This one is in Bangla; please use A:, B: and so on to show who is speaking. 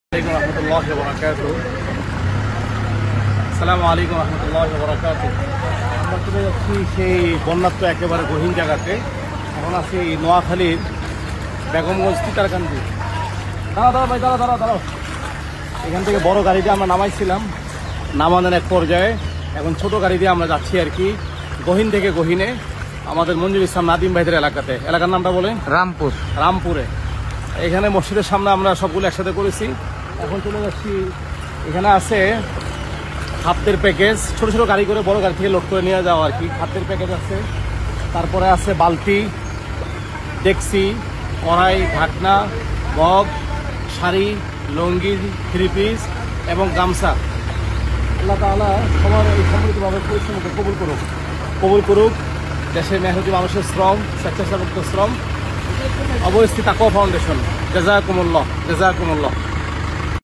A: আসসালামু আলাইকুম রহমতুল্লাহি ওয়া বারাকাতুহু। আমরা চলে যাচ্ছি সেই বন্যাত্ম একেবারে গহীন জায়গাতে। এখন আছি নোয়াখালীর বেগমগঞ্জ তিতারকান্দি। দাঁড়াও ভাই, দাঁড়াও। এখান থেকে বড় গাড়ি দিয়ে আমরা নামাইছিলাম, নামানোর এক পর্যায়ে এখন ছোট গাড়ি দিয়ে আমরা যাচ্ছি আর কি গহীন থেকে গহীনে আমাদের মঞ্জুর ইসলাম নাদিম ভাইদের এলাকাতে। এলাকার নামটা বলে রামপুরে। এখানে মসজিদের সামনে আমরা সবগুলো একসাথে করেছি। এখন চলে যাচ্ছি, এখানে আছে খাদ্যের প্যাকেজ, ছোট ছোট গাড়ি করে বড় গাড়ি থেকে লোড করে নিয়ে যাওয়া আর কি। খাদ্যের প্যাকেজ আছে, তারপরে আছে বালতি, ডেকসি, কড়াই, ঢাকনা, mug, sari, lungi, three piece এবং গামছা। আল্লাহ তাআলা সবার এই সম্মিলিতভাবে পরিশ্রমকে কবুল করুক। দেশের মেহনতি মানুষের শ্রম, স্বেচ্ছাসেবকদের শ্রম। অবস্থিত তাকওয়া ফাউন্ডেশন। জাযাকুমুল্লাহ।